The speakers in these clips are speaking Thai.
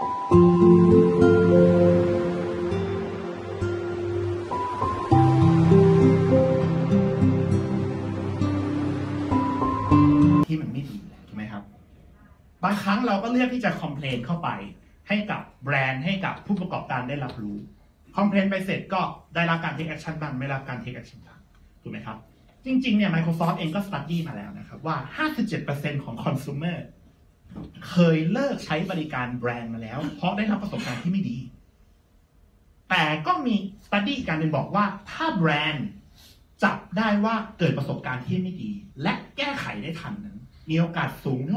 ที่มันไม่ดีถูกไหมครับบางครั้งเราก็เลือกที่จะคอมเพลนเข้าไปให้กับแบรนด์ให้กับผู้ประกอบการได้รับรู้คอมเพลนไปเสร็จก็ได้รับการเทคแอคชั่นบ้างไม่รับการเทคแอคชั่นบ้างถูกไหมครับจริงๆเนี่ย Microsoft เองก็สตั๊ดดี้มาแล้วนะครับว่า 57% ของ consumer เคยเลิกใช้บริการแบรนด์มาแล้วเพราะได้รับประสบการณ์ที่ไม่ดีแต่ก็มีสตั๊ดดี้การหนึ่งบอกว่าถ้าแบรนด์จับได้ว่าเกิดประสบการณ์ที่ไม่ดีและแก้ไขได้ทันนั้นมีโอกาสสูงถึง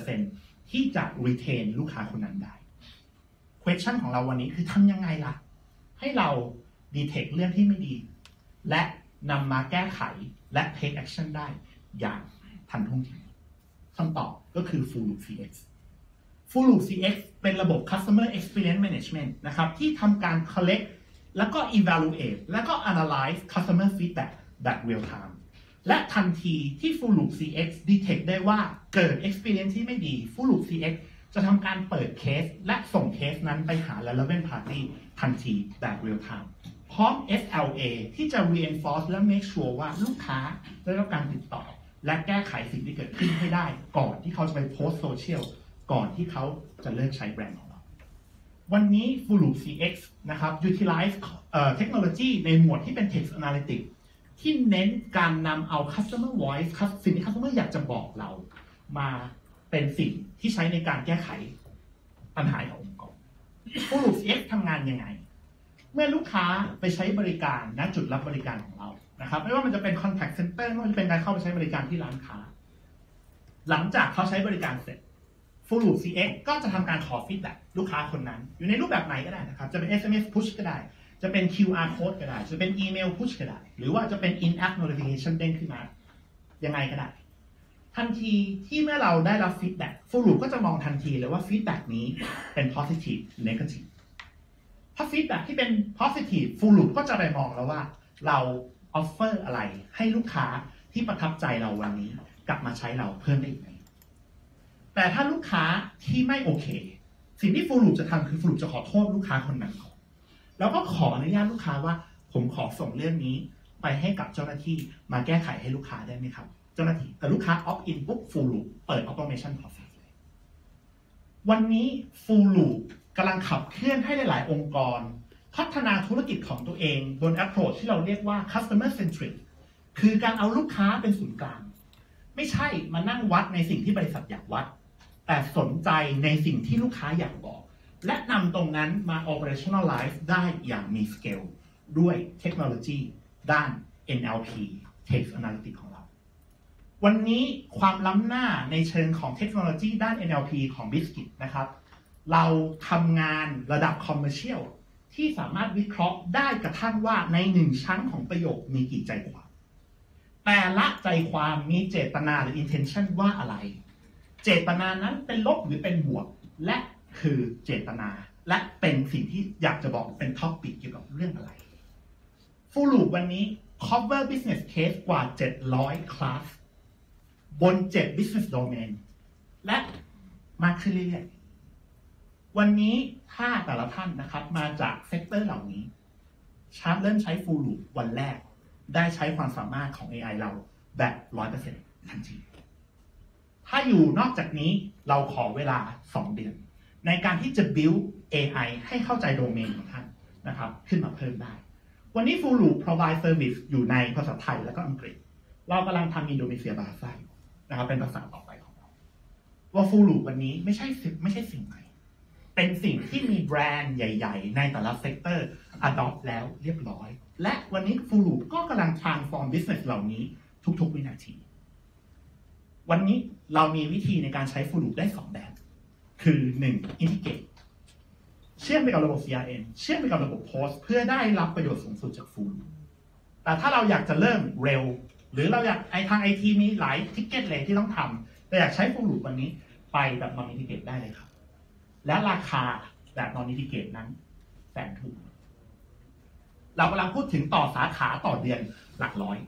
67% ที่จะ retain ลูกค้าคนนั้นได้ question ของเราวันนี้คือทำยังไงล่ะให้เรา detect เรื่องที่ไม่ดีและนำมาแก้ไขและ take action ได้อย่างทันท่วงทีคำตอบก็คือ Full Loop CX Full Loop CX เป็นระบบ Customer Experience Management นะครับที่ทำการ collect แล้วก็ evaluate แล้วก็ analyze customer feedback แบบ real time และทันทีที่ Full Loop CX detect ได้ว่าเกิด experience ที่ไม่ดี Full Loop CX จะทำการเปิดเคสและส่งเคสนั้นไปหา relevant party ทันทีแบบ real time พร้อม SLA ที่จะ reinforce และ make sure ว่าลูกค้าได้รับการติดต่อและแก้ไขสิ่งที่เกิดขึ้นให้ได้ก่อนที่เขาจะไปโพสต์โซเชียลก่อนที่เขาจะเลิกใช้แบรนด์ของเราวันนี้ Full Loop CX นะครับ utilize เทคโนโลยีในหมวดที่เป็น text analytics ที่เน้นการนำเอา customer voice สิ่งที่ customer อยากจะบอกเรามาเป็นสิ่งที่ใช้ในการแก้ไขปัญหาขององค์กร Full Loop CX ทำงานยังไงเมื่อลูกค้าไปใช้บริการณจุดรับบริการของเรานะครับไม่ว่ามันจะเป็น contact center ไม่ว่าจะเป็นการเข้าไปใช้บริการที่ร้านค้าหลังจากเขาใช้บริการเสร็จ Full Loop CX ก็จะทำการขอ feedback ลูกค้าคนนั้นอยู่ในรูปแบบไหนก็ได้นะครับจะเป็น SMS push ก็ได้จะเป็น QR code ก็ได้จะเป็น email push ก็ได้หรือว่าจะเป็น in-app notification เด้งขึ้นมายังไงก็ได้ทันทีที่เมื่อเราได้รับ feedback Full Loop ก็จะมองทันทีเลยว่า feedback นี้เป็น positive negative ถ้า feedback ที่เป็น positive Full Loop ก็จะไปมองแล้วว่าเราoffer อะไรให้ลูกค้าที่ประทับใจเราวันนี้กลับมาใช้เราเพิ่มได้อีกไหมแต่ถ้าลูกค้าที่ไม่โอเคสิ่งที่ Full Loop จะทำคือ Full Loop จะขอโทษลูกค้าคนนั้นก่อนแล้วก็ขออนุญาตลูกค้าว่าผมขอส่งเรื่องนี้ไปให้กับเจ้าหน้าที่มาแก้ไขให้ลูกค้าได้ไหมครับเจ้าหน้าที่แต่ลูกค้า opt in ปุ๊บ Full Loop เปิด automation process เลยวันนี้ Full Loop กำลังขับเคลื่อนให้หลายๆองค์กรพัฒนาธุรกิจของตัวเองบน approach ที่เราเรียกว่า customer centric คือการเอาลูกค้าเป็นศูนย์กลางไม่ใช่มานั่งวัดในสิ่งที่บริษัทอยากวัดแต่สนใจในสิ่งที่ลูกค้าอยากบอกและนำตรงนั้นมา operationalize ได้อย่างมี scale ด้วยเทคโนโลยีด้าน NLP Text Analytics ของเราวันนี้ความล้ำหน้าในเชิงของเทคโนโลยีด้าน NLP ของ Biscuit นะครับเราทำงานระดับ commercial ที่สามารถวิเคราะห์ได้กระทั่งว่าใน1ชั้นของประโยคมีกี่ใจความแต่ละใจความมีเจตนาหรือ intention ว่าอะไรเจตนานั้นเป็นลบหรือเป็นบวกและคือเจตนาและเป็นสิ่งที่อยากจะบอกเป็นท็อปปิกเกี่ยวกับเรื่องอะไร Full Loop วันนี้ cover business case กว่า700 class บน7 business domain และมากขึ้นเรื่อยๆวันนี้ถ้าแต่ละท่านนะครับมาจากเซกเตอร์เหล่านี้เริ่มใช้ Full Loop วันแรกได้ใช้ความสามารถของ AI เราแบบ 100% ทันทีถ้าอยู่นอกจากนี้เราขอเวลา2 เดือนในการที่จะ build AI ให้เข้าใจโดเมนของท่านนะครับขึ้นมาเพิ่มได้วันนี้ Full Loop provide service อยู่ในภาษาไทยและก็อังกฤษเรากำลังทำอินโดนีเซียบาซ่าอยู่นะครับเป็นภาษาต่อไปของเราว่า Full Loop วันนี้ไม่ใช่สิ่งใหม่เป็นสิ่งที่มีแบรนด์ใหญ่ๆในแต่ละเซกเตอร์ adopt แล้วเรียบร้อยและวันนี้ Full Loop ก็กำลัง transform business เหล่านี้ทุกๆวินาทีวันนี้เรามีวิธีในการใช้ Full Loop ได้2แบบคือ1 integrate เชื่อมไปกับระบบ CRM เชื่อมไปกับระบบ Post เพื่อได้รับประโยชน์สูงสุดจาก Full Loop แต่ถ้าเราอยากจะเริ่มเร็วหรือเราอยากทาง IT มีหลายทิกเก็ตเลยที่ต้องทำแต่อยากใช้ Full Loop วันนี้ไปแบบ non integrate ได้เลยครับและราคาแบบ non integrate นั้นแสนถูกเรากำลังพูดถึงต่อสาขาต่อเดือนหลักร้อย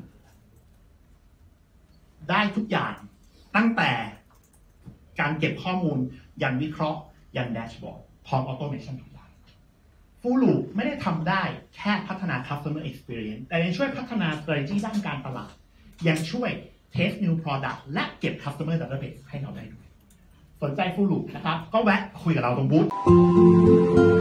ได้ทุกอย่างตั้งแต่การเก็บข้อมูลยันวิเคราะห์ยันแดชบอร์ดพร้อม automation ทุกอย่างฟูลูไม่ได้ทำได้แค่พัฒนา customer experience แต่ยังช่วยพัฒนา strategy ด้านการตลาดยังช่วย test new product และเก็บ customer database ให้เราได้ด้วยสนใจฟูลูนะครับก็แวะคุยกับเราตรงบูธ